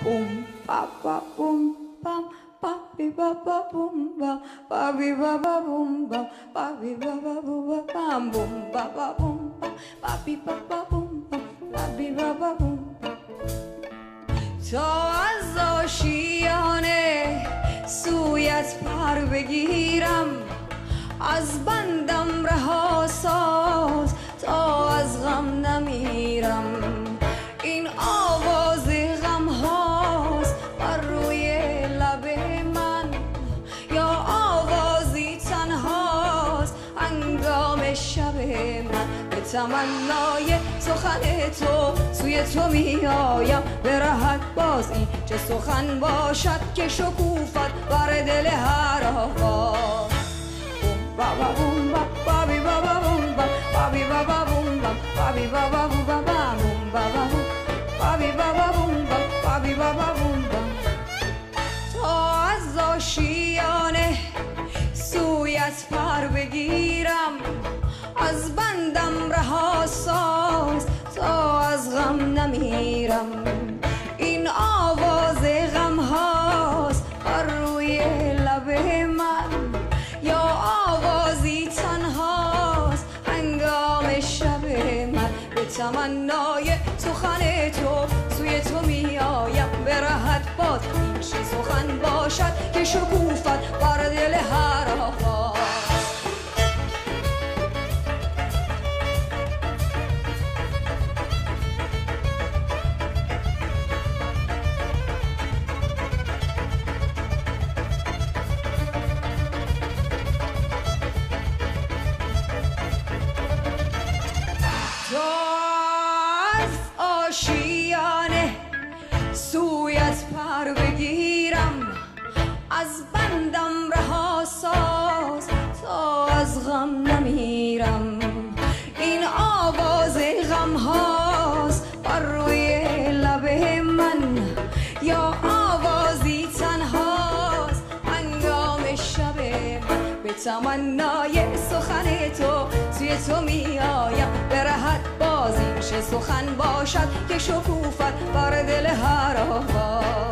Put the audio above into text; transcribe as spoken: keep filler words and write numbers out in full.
boom ba ba boom bam ba bi ba ba boom ba ba bi ba ba boom ba ba bi ba ba boom ba bam boom ba ba boom ba ba bi ba ba boom ba ba bi ba ba boom. تا از آشیانه سویت پر بگیرم، از بندم رها ساز تا از غم نمیرم. این آواز غم هاست بر روی لب من، یا آوازی تنهاست هنگام شب من. به تمنای سخن تو سوی تو می آیم، به رهت باز این چه سخن باشد که شکوفت بر دل هر آواز. بوم بابا بوم بابا بی بابا بوم بابا بابا بوم بابا بابا بوم بابا بوم بابا بابی بابا بوم بابی بابا بوم. تا از آشیانه سویت پر بگیرم، از بندم رها ساز تا از غم نمیرم. این آواز غم هاست بر روی لب من، یا آوازی تنهاست هنگام شب من. به تمنای سخن تو سوی تو می آیم، به رهت باد این چه سخن باشد که شکوفت بر دل هر آواز. آشیانه سویت پر بگیرم، از بندم رها ساز تا از غم نمیرم. این آواز غم هاست بر روی لب من، یا آوازی تنهاست هنگام شب من. به تمنای سخن تو سوی تو می آیم، به رهت باز این چه سخن باشد که شکوفت بر دل هر آواز.